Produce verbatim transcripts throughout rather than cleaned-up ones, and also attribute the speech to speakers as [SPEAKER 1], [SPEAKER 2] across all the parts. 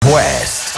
[SPEAKER 1] West.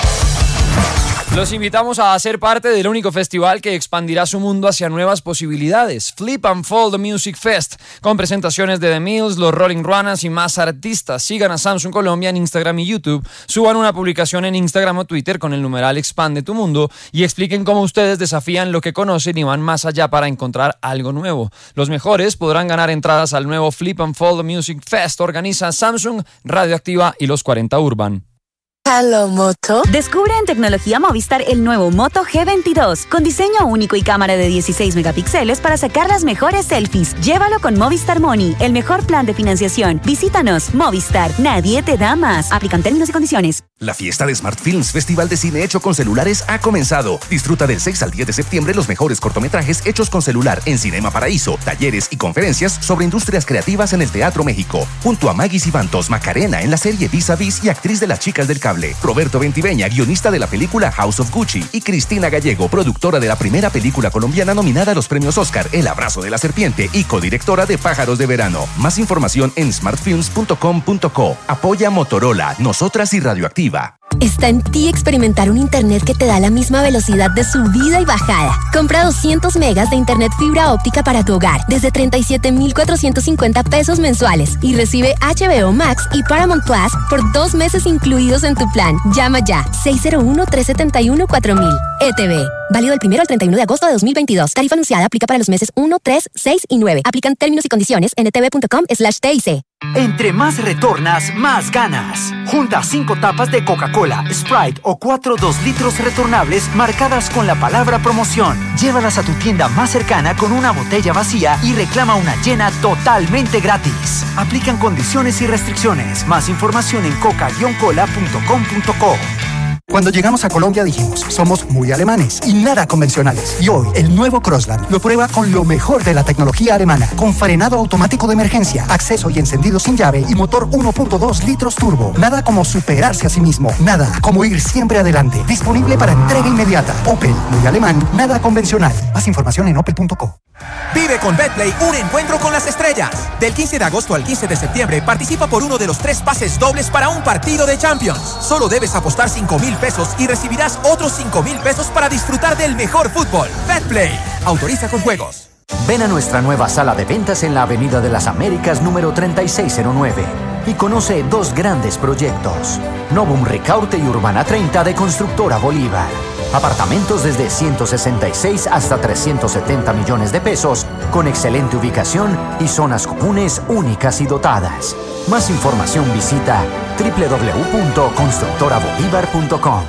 [SPEAKER 1] Los invitamos a ser parte del único festival que expandirá su mundo hacia nuevas posibilidades. Flip and Fold Music Fest, con presentaciones de The Mills, los Rolling Runners y más artistas. Sigan a Samsung Colombia en Instagram y YouTube, suban una publicación en Instagram o Twitter con el numeral Expande tu Mundo y expliquen cómo ustedes desafían lo que conocen y van más allá para encontrar algo nuevo. Los mejores podrán ganar entradas al nuevo Flip and Fold Music Fest. Organiza Samsung, Radioactiva y los cuarenta Urban.
[SPEAKER 2] Hello, Moto.
[SPEAKER 3] Descubre en Tecnología Movistar el nuevo Moto G veintidós, con diseño único y cámara de dieciséis megapíxeles para sacar las mejores selfies. Llévalo con Movistar Money, el mejor plan de financiación. Visítanos, Movistar, nadie te da más. Aplican términos y condiciones.
[SPEAKER 4] La fiesta de Smart Films, festival de cine hecho con celulares, ha comenzado. Disfruta del seis al diez de septiembre los mejores cortometrajes hechos con celular en Cinema Paraíso, talleres y conferencias sobre industrias creativas en el Teatro México. Junto a Maggie Cibantos, Macarena en la serie Vis a Vis y actriz de Las Chicas del Cable. Roberto Ventiveña, guionista de la película House of Gucci, y Cristina Gallego, productora de la primera película colombiana nominada a los premios Oscar, El Abrazo de la Serpiente, y codirectora de Pájaros de Verano. Más información en smartfilms punto com punto co. Apoya Motorola, Nosotras y Radioactiva.
[SPEAKER 5] Está en ti experimentar un internet que te da la misma velocidad de subida y bajada. Compra doscientos megas de internet fibra óptica para tu hogar desde treinta y siete mil cuatrocientos cincuenta pesos mensuales y recibe H B O Max y Paramount Plus por dos meses incluidos en tu plan. Llama ya seis cero uno, tres siete uno, cuatro mil. E T V. Válido del primero al treinta y uno de agosto de dos mil veintidós. Tarifa anunciada aplica para los meses uno, tres, seis y nueve. Aplican términos y condiciones en etv punto com slash T I C.
[SPEAKER 6] Entre más retornas, más ganas. Junta cinco tapas de Coca-Cola, Sprite o cuatro dos litros retornables marcadas con la palabra promoción. Llévalas a tu tienda más cercana con una botella vacía y reclama una llena totalmente gratis. Aplican condiciones y restricciones. Más información en coca guion cola punto com punto co.
[SPEAKER 7] Cuando llegamos a Colombia dijimos, somos muy alemanes y nada convencionales. Y hoy, el nuevo Crossland lo prueba con lo mejor de la tecnología alemana, con frenado automático de emergencia, acceso y encendido sin llave y motor uno punto dos litros turbo. Nada como superarse a sí mismo, nada como ir siempre adelante. Disponible para entrega inmediata. Opel, muy alemán, nada convencional. Más información en opel punto co.
[SPEAKER 8] Vive con Betplay un encuentro con las estrellas. Del quince de agosto al quince de septiembre participa por uno de los tres pases dobles para un partido de Champions. Solo debes apostar cinco mil pesos y recibirás otros cinco mil pesos para disfrutar del mejor fútbol. Betplay. Autoriza con juegos.
[SPEAKER 9] Ven a nuestra nueva sala de ventas en la Avenida de las Américas número treinta y seis cero nueve y conoce dos grandes proyectos. Novum Ricaurte y Urbana treinta de Constructora Bolívar. Apartamentos desde ciento sesenta y seis hasta trescientos setenta millones de pesos, con excelente ubicación y zonas comunes únicas y dotadas. Más información visita doble u doble u doble u punto constructora bolívar punto com.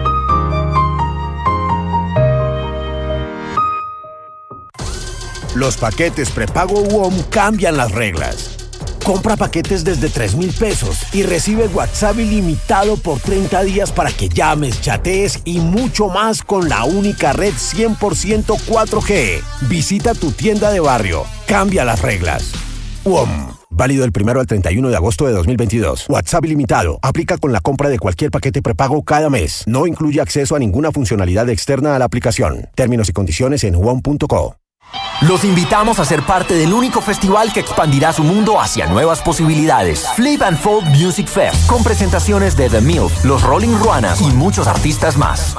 [SPEAKER 10] Los paquetes prepago U O M cambian las reglas. Compra paquetes desde tres mil pesos y recibe WhatsApp ilimitado por treinta días para que llames, chatees y mucho más con la única red cien por ciento cuatro G. Visita tu tienda de barrio. Cambia las reglas. U O M. Válido del primero al treinta y uno de agosto de dos mil veintidós. WhatsApp ilimitado. Aplica con la compra de cualquier paquete prepago cada mes. No incluye acceso a ninguna funcionalidad externa a la aplicación. Términos y condiciones en u o m punto co.
[SPEAKER 1] Los invitamos a ser parte del único festival que expandirá su mundo hacia nuevas posibilidades. Flip and Fold Music Fest, con presentaciones de The Mills, los Rolling Runners y muchos artistas más.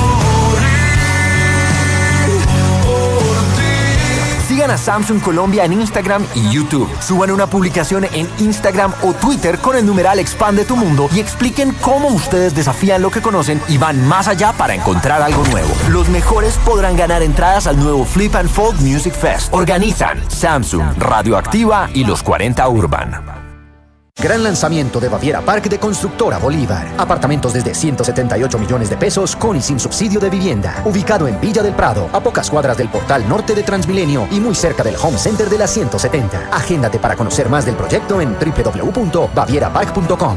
[SPEAKER 1] Sigan a Samsung Colombia en Instagram y YouTube. Suban una publicación en Instagram o Twitter con el numeral Expande tu Mundo y expliquen cómo ustedes desafían lo que conocen y van más allá para encontrar algo nuevo. Los mejores podrán ganar entradas al nuevo Flip and Fold Music Fest. Organizan Samsung, Radioactiva y los cuarenta Urban.
[SPEAKER 9] Gran lanzamiento de Baviera Park de Constructora Bolívar. Apartamentos desde ciento setenta y ocho millones de pesos con y sin subsidio de vivienda. Ubicado en Villa del Prado, a pocas cuadras del portal norte de Transmilenio y muy cerca del Home Center de la ciento setenta. Agéndate para conocer más del proyecto en doble u doble u doble u punto baviera park punto com.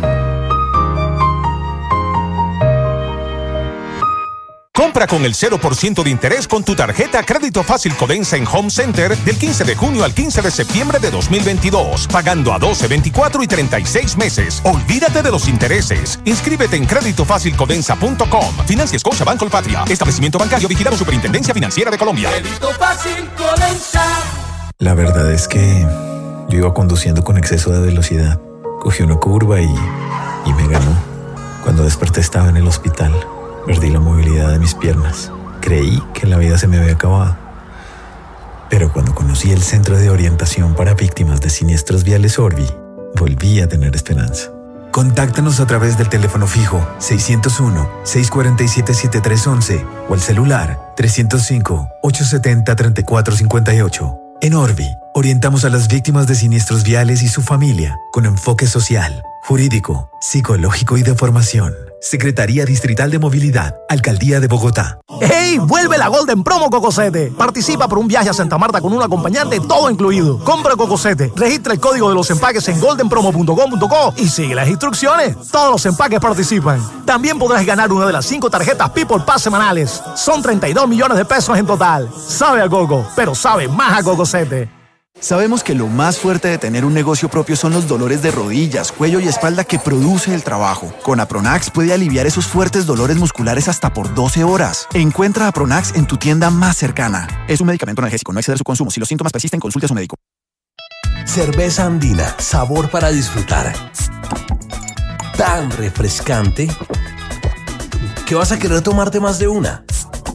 [SPEAKER 11] Compra con el cero por ciento de interés con tu tarjeta Crédito Fácil Codensa en Home Center del quince de junio al quince de septiembre de dos mil veintidós, pagando a doce, veinticuatro y treinta y seis meses. Olvídate de los intereses. Inscríbete en crédito fácil codensa punto com. Financia Scotiabank Colpatria. Establecimiento bancario vigilado Superintendencia Financiera de Colombia.
[SPEAKER 12] Crédito Fácil Codensa.
[SPEAKER 13] La verdad es que yo iba conduciendo con exceso de velocidad. Cogí una curva y, y me ganó. Cuando desperté estaba en el hospital. Perdí la movilidad de mis piernas. Creí que la vida se me había acabado. Pero cuando conocí el Centro de Orientación para Víctimas de Siniestros Viales Orbi, volví a tener esperanza. Contáctanos a través del teléfono fijo seiscientos uno, seiscientos cuarenta y siete, setenta y tres once o el celular trescientos cinco, ochocientos setenta, treinta y cuatro cincuenta y ocho. En Orbi, orientamos a las víctimas de siniestros viales y su familia con enfoque social, jurídico, psicológico y de formación. Secretaría Distrital de Movilidad, Alcaldía de Bogotá.
[SPEAKER 14] ¡Hey! ¡Vuelve la Golden Promo Cocosete! Participa por un viaje a Santa Marta con un acompañante todo incluido. Compra Cocosete, registra el código de los empaques en golden promo punto com punto co y sigue las instrucciones. Todos los empaques participan. También podrás ganar una de las cinco tarjetas People Pass semanales. Son treinta y dos millones de pesos en total. Sabe a coco, pero sabe más a Cocosete.
[SPEAKER 15] Sabemos que lo más fuerte de tener un negocio propio son los dolores de rodillas, cuello y espalda que produce el trabajo. Con Apronax puede aliviar esos fuertes dolores musculares hasta por doce horas. Encuentra Apronax en tu tienda más cercana. Es un medicamento analgésico, no exceder su consumo. Si los síntomas persisten, consulte a su médico.
[SPEAKER 16] Cerveza Andina, sabor para disfrutar. Tan refrescante que vas a querer tomarte más de una.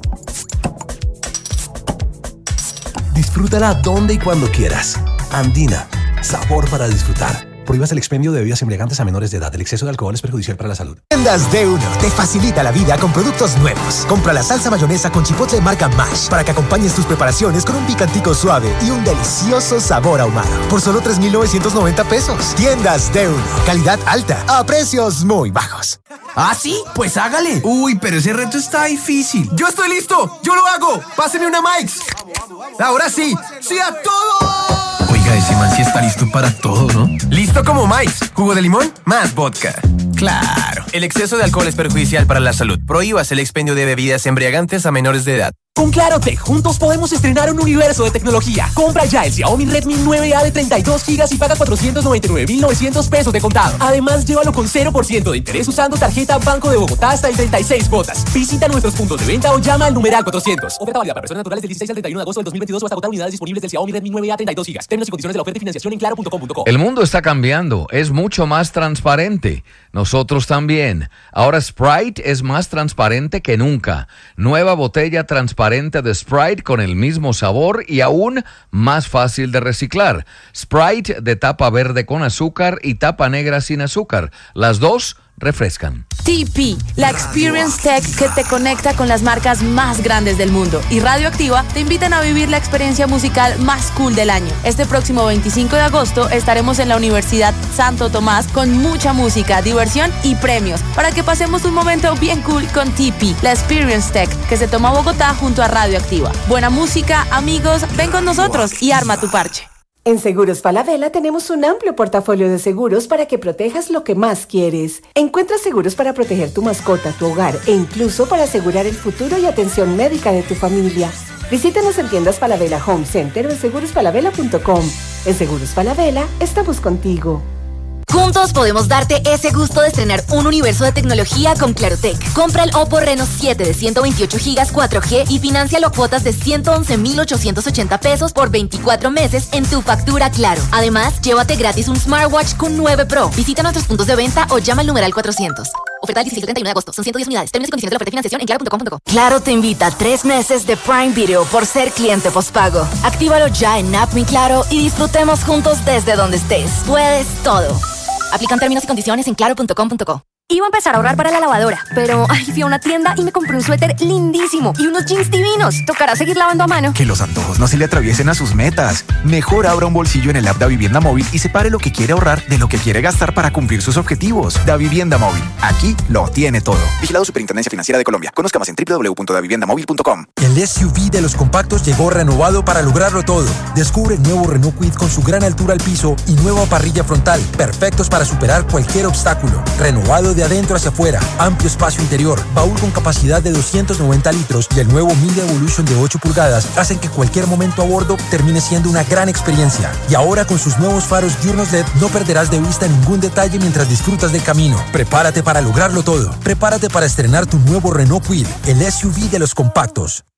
[SPEAKER 16] Disfrútala donde y cuando quieras. Andina, sabor para disfrutar. Prohíbas el expendio de bebidas embriagantes a menores de edad. El exceso de alcohol es perjudicial para la salud.
[SPEAKER 17] Tiendas D uno te facilita la vida con productos nuevos. Compra la salsa mayonesa con chipotle marca Mash para que acompañes tus preparaciones con un picantico suave y un delicioso sabor ahumado. Por solo tres mil novecientos noventa pesos. Tiendas D uno. Calidad alta a precios muy bajos.
[SPEAKER 18] ¿Ah, sí? Pues hágale. Uy, pero ese reto está difícil. ¡Yo estoy listo! ¡Yo lo hago! ¡Páseme una Mike's! ¡Ahora sí! ¡Sí a todo! Oiga, ese man sí está listo para todo, ¿no? Listo como Mike's. Jugo de limón más vodka. Claro. El exceso de alcohol es perjudicial para la salud. Prohíbas el expendio de bebidas embriagantes a menores de edad.
[SPEAKER 19] Con Clarotech, juntos podemos estrenar un universo de tecnología. Compra ya el Xiaomi Redmi nueve A de treinta y dos gigas y paga cuatrocientos noventa y nueve mil novecientos pesos de contado. Además, llévalo con cero por ciento de interés usando tarjeta Banco de Bogotá hasta el treinta y seis cuotas. Visita nuestros puntos de venta o llama al numeral cuatrocientos. Oferta válida para personas naturales del dieciséis al treinta y uno de agosto del dos mil veintidós o hasta agotar unidades disponibles del Xiaomi Redmi nueve A treinta y dos gigas. Términos y condiciones de la oferta y financiación en claro punto com punto co.
[SPEAKER 20] El mundo está cambiando, es mucho más transparente. Nosotros también. Ahora Sprite es más transparente que nunca. Nueva botella transparente de Sprite con el mismo sabor y aún más fácil de reciclar. Sprite de tapa verde con azúcar y tapa negra sin azúcar. Las dos refrescan.
[SPEAKER 21] T P, la Experience Tech que te conecta con las marcas más grandes del mundo, y Radioactiva te invitan a vivir la experiencia musical más cool del año. Este próximo veinticinco de agosto estaremos en la Universidad Santo Tomás con mucha música, diversión y premios para que pasemos un momento bien cool con T P, la Experience Tech que se toma Bogotá junto a Radioactiva. Buena música, amigos, ven con nosotros y arma tu parche.
[SPEAKER 22] En Seguros Falabella tenemos un amplio portafolio de seguros para que protejas lo que más quieres. Encuentra seguros para proteger tu mascota, tu hogar e incluso para asegurar el futuro y atención médica de tu familia. Visítanos en tiendas Falabella Home Center o en seguros falabella punto com. En Seguros Falabella estamos contigo.
[SPEAKER 5] Juntos podemos darte ese gusto de estrenar un universo de tecnología con Clarotech. Compra el Oppo Reno siete de ciento veintiocho gigas cuatro G y financialo a cuotas de ciento once mil ochocientos ochenta pesos por veinticuatro meses en tu factura Claro. Además, llévate gratis un smartwatch con nueve Pro. Visita nuestros puntos de venta o llama al numeral cuatrocientos. Oferta del dieciséis al treinta y uno de agosto. Son ciento diez unidades. Términos y condiciones de la oferta y financiación en claro punto com punto co.
[SPEAKER 3] Claro te invita a tres meses de Prime Video por ser cliente postpago. Actívalo ya en App Mi Claro y disfrutemos juntos desde donde estés. Puedes todo.
[SPEAKER 5] Aplican términos y condiciones en claro punto com punto co.
[SPEAKER 23] Iba a empezar a ahorrar para la lavadora, pero ay, fui a una tienda y me compré un suéter lindísimo y unos jeans divinos. Tocará seguir lavando a mano.
[SPEAKER 24] Que los antojos no se le atraviesen a sus metas. Mejor abra un bolsillo en el app Da Vivienda Móvil y separe lo que quiere ahorrar de lo que quiere gastar para cumplir sus objetivos. Da Vivienda Móvil. Aquí lo tiene todo. Vigilado Superintendencia Financiera de Colombia. Conozca más en doble u doble u doble u punto da vivienda móvil punto com.
[SPEAKER 25] El S U V de los compactos llegó renovado para lograrlo todo. Descubre el nuevo Renault Kwid con su gran altura al piso y nueva parrilla frontal, perfectos para superar cualquier obstáculo. Renovado de adentro hacia afuera, amplio espacio interior, baúl con capacidad de doscientos noventa litros y el nuevo Media Evolution de ocho pulgadas hacen que cualquier momento a bordo termine siendo una gran experiencia. Y ahora con sus nuevos faros diurnos L E D no perderás de vista ningún detalle mientras disfrutas del camino. Prepárate para lograrlo todo. Prepárate para estrenar tu nuevo Renault Kwid, el S U V de los compactos.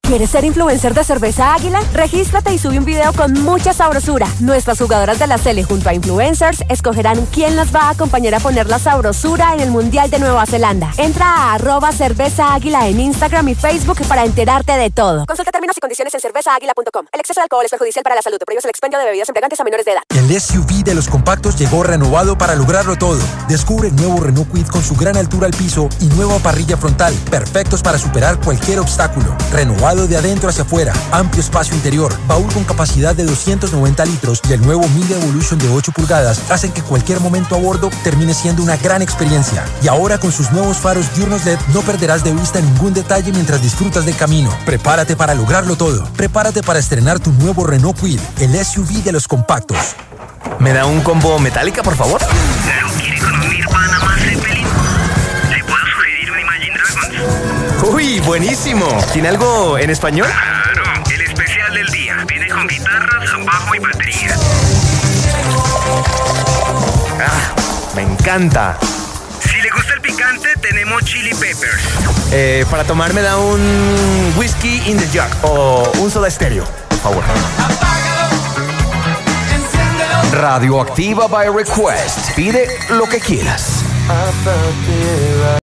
[SPEAKER 23] ¿Quieres ser influencer de Cerveza Águila? Regístrate y sube un video con mucha sabrosura. Nuestras jugadoras de la Sele junto a influencers escogerán quién las va a acompañar a poner la sabrosura en el Mundial de Nueva Zelanda. Entra a arroba Cerveza Águila en Instagram y Facebook para enterarte de todo. Consulta términos y condiciones en cerveza águila punto com. El exceso de alcohol es perjudicial para la salud. Prohíbe el expendio de bebidas embriagantes a menores de edad.
[SPEAKER 25] El S U V de los compactos llegó renovado para lograrlo todo. Descubre el nuevo Renault Kwid con su gran altura al piso y nueva parrilla frontal, perfectos para superar cualquier obstáculo. Renovado de adentro hacia afuera, amplio espacio interior, baúl con capacidad de doscientos noventa litros y el nuevo Mille Evolution de ocho pulgadas hacen que cualquier momento a bordo termine siendo una gran experiencia. Y ahora con sus nuevos faros diurnos L E D no perderás de vista ningún detalle mientras disfrutas del camino. Prepárate para lograrlo todo. Prepárate para estrenar tu nuevo Renault Kwid, el S U V de los compactos.
[SPEAKER 2] ¿Me da un combo metálica, por favor?
[SPEAKER 4] Claro, quiere con un Nirvana más Zeppelin. ¿Le puedo sugerir un Imagine Dragons?
[SPEAKER 2] Uy, buenísimo. ¿Tiene algo en español?
[SPEAKER 4] Claro, el especial del día. Viene con guitarras, bajo y batería.
[SPEAKER 2] Ah, me encanta.
[SPEAKER 4] Si le gusta el picante, tenemos Chili Peppers.
[SPEAKER 2] Eh, para tomar me da un whisky in the jug o un soda estéreo, por favor.
[SPEAKER 6] Radioactiva by Request. Pide lo que quieras.